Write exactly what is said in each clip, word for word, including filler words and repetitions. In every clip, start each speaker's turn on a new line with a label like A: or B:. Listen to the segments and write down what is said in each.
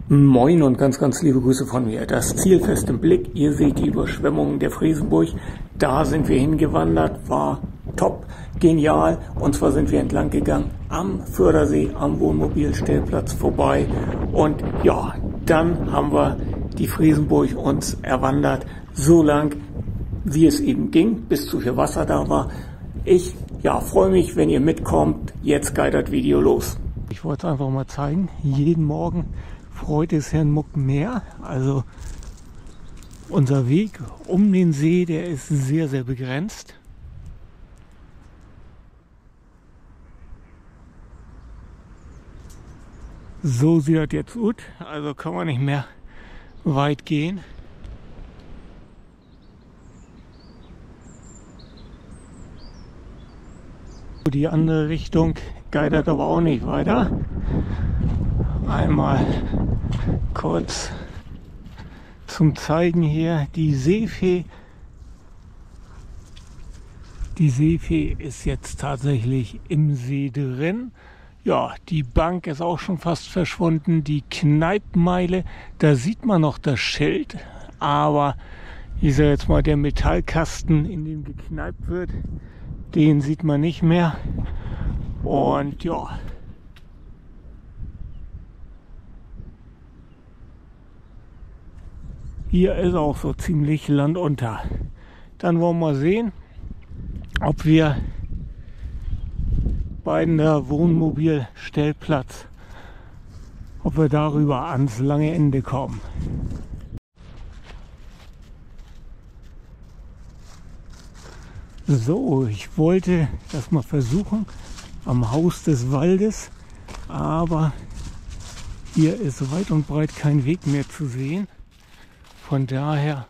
A: Moin und ganz, ganz liebe Grüße von mir. Das Ziel fest im Blick. Ihr seht die Überschwemmungen der Friesenburg. Da sind wir hingewandert. War top, genial. Und zwar sind wir entlang gegangen am Fördersee, am Wohnmobilstellplatz vorbei. Und ja, dann haben wir die Friesenburg uns erwandert. So lang, wie es eben ging, bis zu viel Wasser da war. Ich ja, freue mich, wenn ihr mitkommt. Jetzt geht das Video los. Ich wollte es einfach mal zeigen. Jeden Morgen freut es Herrn Muck mehr. Also unser Weg um den See, der ist sehr, sehr begrenzt. So sieht das jetzt gut. Also kann man nicht mehr weit gehen. Die andere Richtung geht das aber auch nicht weiter. Einmal kurz zum Zeigen hier die Seefee. Die Seefee ist jetzt tatsächlich im See drin. Ja, die Bank ist auch schon fast verschwunden. Die Kneippmeile, da sieht man noch das Schild. Aber ich sage jetzt mal, der Metallkasten, in dem gekneipt wird, den sieht man nicht mehr. Und ja, hier ist auch so ziemlich Land unter. Dann wollen wir sehen, ob wir bei der Wohnmobilstellplatz, ob wir darüber ans lange Ende kommen. So, ich wollte das mal versuchen am Haus des Waldes, aber hier ist weit und breit kein Weg mehr zu sehen. Von daher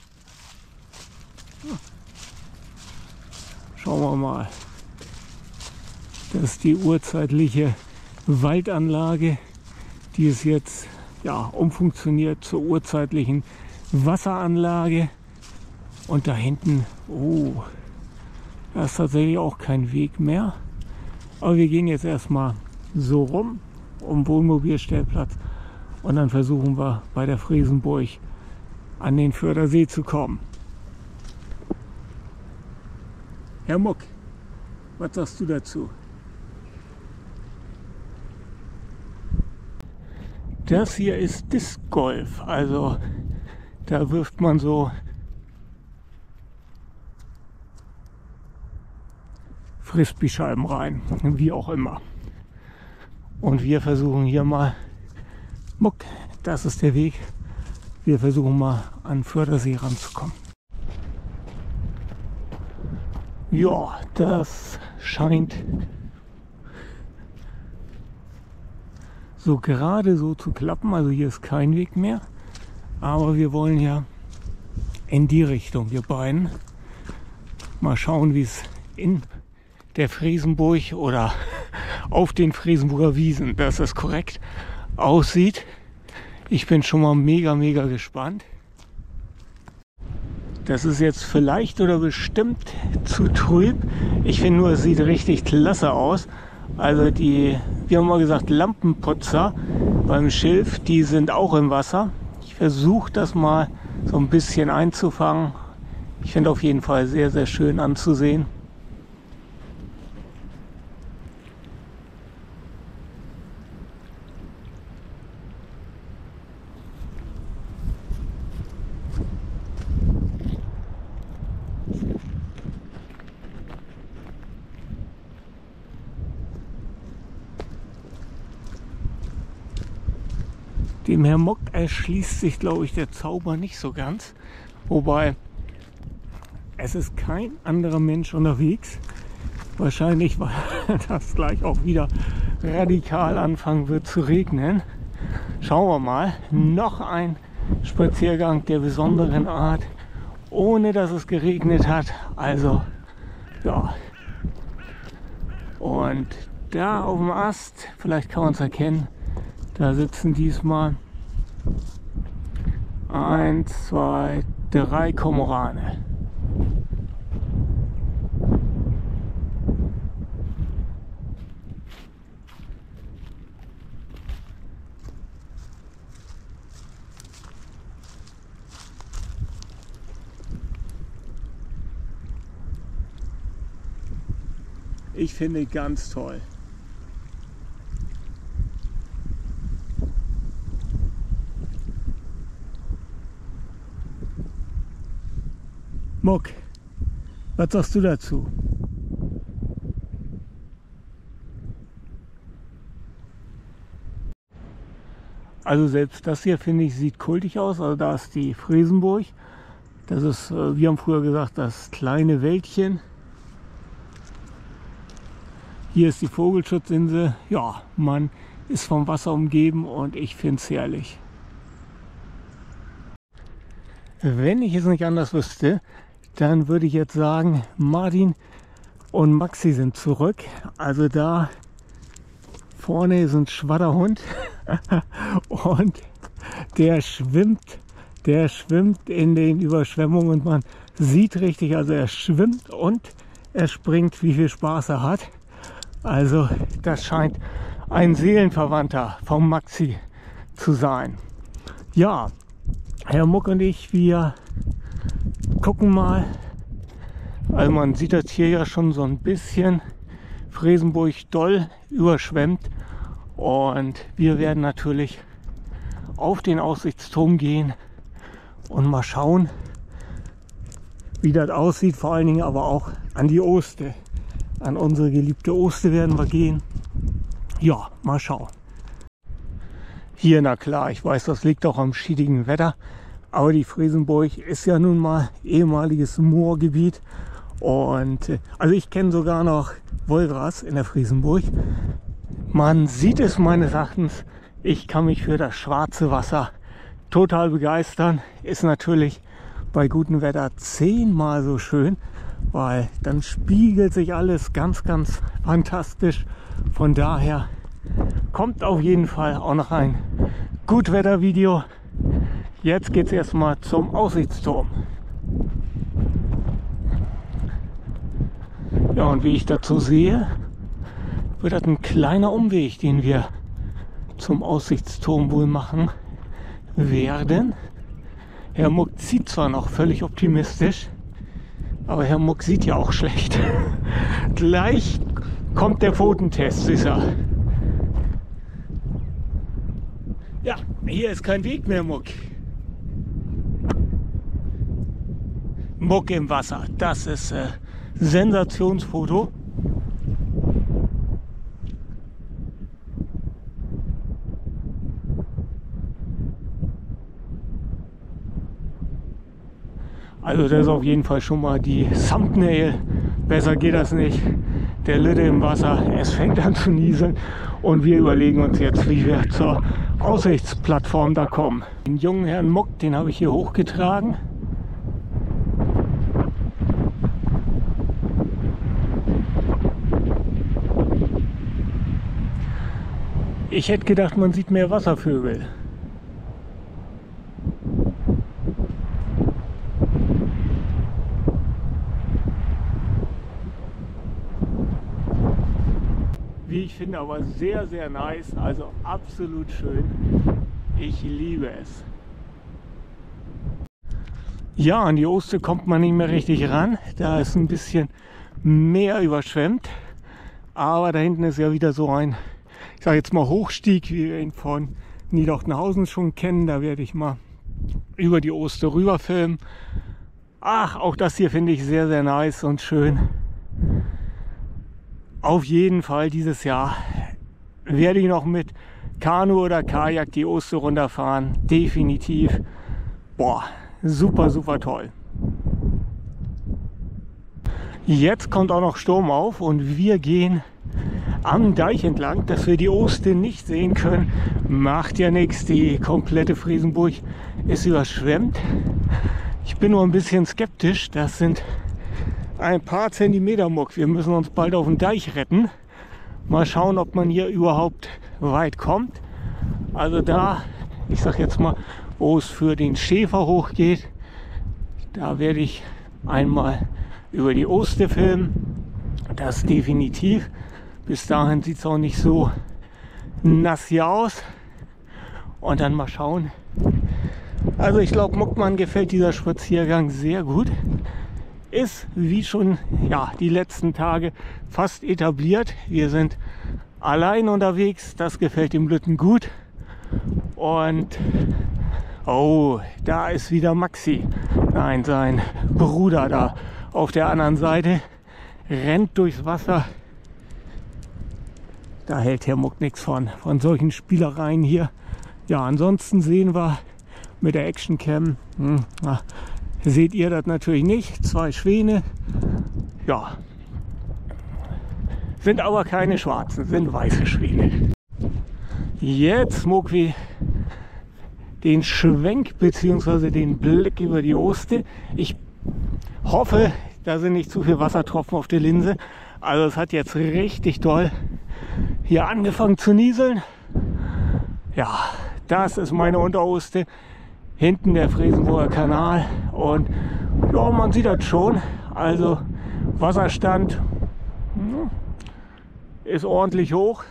A: schauen wir mal. Das ist die urzeitliche Waldanlage, die ist jetzt ja umfunktioniert zur urzeitlichen Wasseranlage. Und da hinten, oh, da ist tatsächlich auch kein Weg mehr. Aber wir gehen jetzt erstmal so rum, um Wohnmobilstellplatz. Und dann versuchen wir bei der Friesenburg an den Fördersee zu kommen. Herr Muck, was sagst du dazu? Das hier ist Disc Golf. Also da wirft man so Frisbee-Scheiben rein, wie auch immer. Und wir versuchen hier mal, Muck, das ist der Weg, wir versuchen mal an Fördersee ranzukommen. Ja, das scheint so gerade so zu klappen, also hier ist kein Weg mehr, aber wir wollen ja in die Richtung, wir beiden. Mal schauen, wie es in der Friesenburg oder auf den Friesenburger Wiesen, dass es korrekt aussieht. Ich bin schon mal mega, mega gespannt. Das ist jetzt vielleicht oder bestimmt zu trüb. Ich finde nur, es sieht richtig klasse aus. Also die, wir haben mal gesagt, Lampenputzer beim Schilf, die sind auch im Wasser. Ich versuche das mal so ein bisschen einzufangen. Ich finde auf jeden Fall sehr, sehr schön anzusehen. Dem Herrn Muck erschließt sich, glaube ich, der Zauber nicht so ganz. Wobei, es ist kein anderer Mensch unterwegs. Wahrscheinlich, weil das gleich auch wieder radikal anfangen wird zu regnen. Schauen wir mal. Noch ein Spaziergang der besonderen Art, ohne dass es geregnet hat. Also, ja. Und da auf dem Ast, vielleicht kann man es erkennen, da sitzen diesmal eins, zwei, drei Kormorane. Ich finde ganz toll. Muck, was sagst du dazu? Also selbst das hier, finde ich, sieht kultig aus. Also da ist die Fresenburg. Das ist, wir haben früher gesagt, das kleine Wäldchen. Hier ist die Vogelschutzinsel. Ja, man ist vom Wasser umgeben und ich finde es herrlich. Wenn ich es nicht anders wüsste, dann würde ich jetzt sagen, Martin und Maxi sind zurück. Also da vorne ist ein Schwadderhund und der schwimmt, der schwimmt in den Überschwemmungen und man sieht richtig, also er schwimmt und er springt, wie viel Spaß er hat. Also das scheint ein Seelenverwandter vom Maxi zu sein. Ja, Herr Muck und ich, wir gucken mal. Also man sieht das hier ja schon so ein bisschen. Fresenburg doll überschwemmt. Und wir werden natürlich auf den Aussichtsturm gehen und mal schauen, wie das aussieht. Vor allen Dingen aber auch an die Oste. An unsere geliebte Oste werden wir gehen. Ja, mal schauen. Hier, na klar, ich weiß, das liegt auch am schiedigen Wetter. Aber die Fresenburg ist ja nun mal ehemaliges Moorgebiet. Und also ich kenne sogar noch Wolgras in der Fresenburg. Man sieht es meines Erachtens. Ich kann mich für das schwarze Wasser total begeistern. Ist natürlich bei gutem Wetter zehnmal so schön, weil dann spiegelt sich alles ganz, ganz fantastisch. Von daher kommt auf jeden Fall auch noch ein Gutwettervideo. Jetzt geht es erstmal zum Aussichtsturm. Ja, und wie ich dazu sehe, wird das ein kleiner Umweg, den wir zum Aussichtsturm wohl machen werden. Herr Muck zieht zwar noch völlig optimistisch, aber Herr Muck sieht ja auch schlecht. Gleich kommt der Pfotentest, ist er. Ja, hier ist kein Weg mehr, Muck. Muck im Wasser, das ist äh, Sensationsfoto. Also das ist auf jeden Fall schon mal die Thumbnail. Besser geht das nicht. Der Lütte im Wasser, es fängt an zu nieseln und wir überlegen uns jetzt, wie wir zur Aussichtsplattform da kommen. Den jungen Herrn Muck, den habe ich hier hochgetragen. Ich hätte gedacht, man sieht mehr Wasservögel. Wie ich finde, aber sehr, sehr nice, also absolut schön. Ich liebe es. Ja, an die Oste kommt man nicht mehr richtig ran. Da ist ein bisschen mehr überschwemmt. Aber da hinten ist ja wieder so ein, ich sage jetzt mal Hochstieg, wie wir ihn von Niedorftenhausen schon kennen. Da werde ich mal über die Oste rüber filmen. Ach, auch das hier finde ich sehr, sehr nice und schön. Auf jeden Fall dieses Jahr werde ich noch mit Kanu oder Kajak die Oste runterfahren. Definitiv. Boah, super, super toll. Jetzt kommt auch noch Sturm auf und wir gehen am Deich entlang, dass wir die Oste nicht sehen können. Macht ja nichts, die komplette Fresenburg ist überschwemmt. Ich bin nur ein bisschen skeptisch, das sind ein paar Zentimeter Muck. Wir müssen uns bald auf den Deich retten. Mal schauen, ob man hier überhaupt weit kommt. Also da, ich sag jetzt mal, wo es für den Schäfer hochgeht, da werde ich einmal über die Oste filmen. Das definitiv. Bis dahin sieht es auch nicht so nass hier aus. Und dann mal schauen. Also ich glaube, Muckmann gefällt dieser Spaziergang sehr gut. ist wie schon ja, die letzten Tage fast etabliert. Wir sind allein unterwegs, das gefällt dem Lütten gut. Und oh, da ist wieder Maxi. Nein, sein Bruder da auf der anderen Seite rennt durchs Wasser. Da hält Herr Muck nichts von, von solchen Spielereien hier. Ja, ansonsten sehen wir mit der Actioncam, hm, na, seht ihr das natürlich nicht, zwei Schwäne. Ja, sind aber keine schwarzen, sind weiße Schwäne. Jetzt Mucki den Schwenk bzw. den Blick über die Oste. Ich hoffe, da sind nicht zu viel Wassertropfen auf der Linse. Also es hat jetzt richtig doll hier angefangen zu nieseln. Ja, das ist meine Unteroste. Hinten der Fresenburger Kanal. Und ja, man sieht das schon. Also Wasserstand ist ordentlich hoch.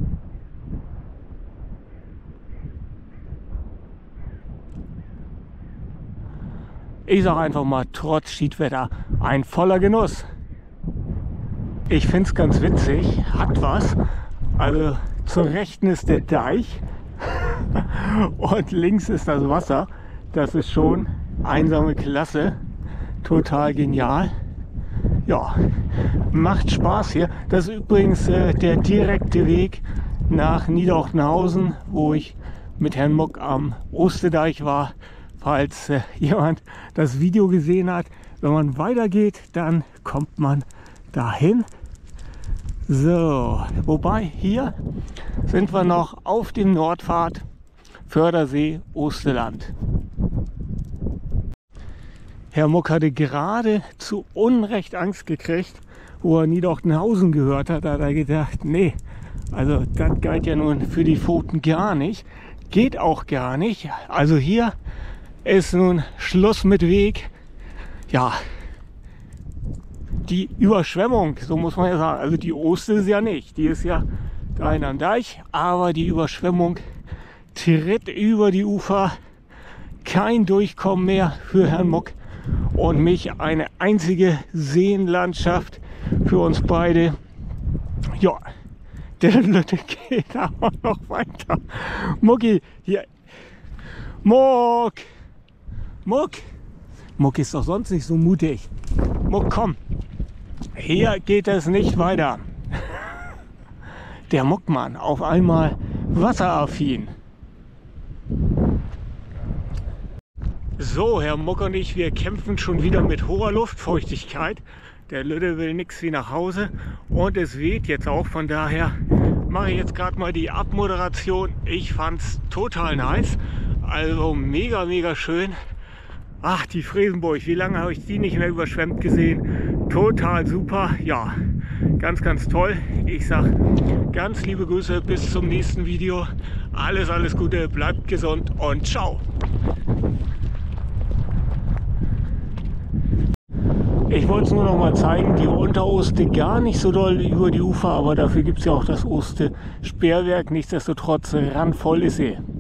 A: Ich sage einfach mal, trotz Schiedwetter, ein voller Genuss. Ich finde es ganz witzig, hat was. Also zur Rechten ist der Deich und links ist das Wasser. Das ist schon einsame Klasse. Total genial. Ja, macht Spaß hier. Das ist übrigens äh, der direkte Weg nach Niederochtenhausen, wo ich mit Herrn Muck am Ostedeich war. Falls äh, jemand das Video gesehen hat, wenn man weitergeht, dann kommt man dahin. So, wobei hier sind wir noch auf dem Nordpfad Fördersee Osterland. Herr Muck hatte gerade zu Unrecht Angst gekriegt, wo er Niederochtenhausen gehört hat. Da hat er gedacht, nee, also das geht ja nun für die Pfoten gar nicht. Geht auch gar nicht. Also hier ist nun Schluss mit Weg. Ja, die Überschwemmung, so muss man ja sagen, also die Oste ist ja nicht, die ist ja da am Deich, aber die Überschwemmung tritt über die Ufer, kein Durchkommen mehr für Herrn Muck und mich, eine einzige Seenlandschaft für uns beide. Ja, der Lütte geht aber noch weiter. Mucki, hier, Muck! Muck! Muck ist doch sonst nicht so mutig. Muck, komm! Hier geht es nicht weiter. Der Muckmann auf einmal wasseraffin. So, Herr Muck und ich, wir kämpfen schon wieder mit hoher Luftfeuchtigkeit. Der Lütte will nix wie nach Hause und es weht jetzt auch. Von daher mache ich jetzt gerade mal die Abmoderation. Ich fand's total nice. Also mega, mega schön. Ach, die Fresenburg, wie lange habe ich die nicht mehr überschwemmt gesehen? Total super, ja, ganz, ganz toll. Ich sage ganz liebe Grüße, bis zum nächsten Video. Alles, alles Gute, bleibt gesund und ciao. Ich wollte es nur noch mal zeigen, die Unteroste gar nicht so doll über die Ufer, aber dafür gibt es ja auch das Oste Sperrwerk. Nichtsdestotrotz randvoll ist sie.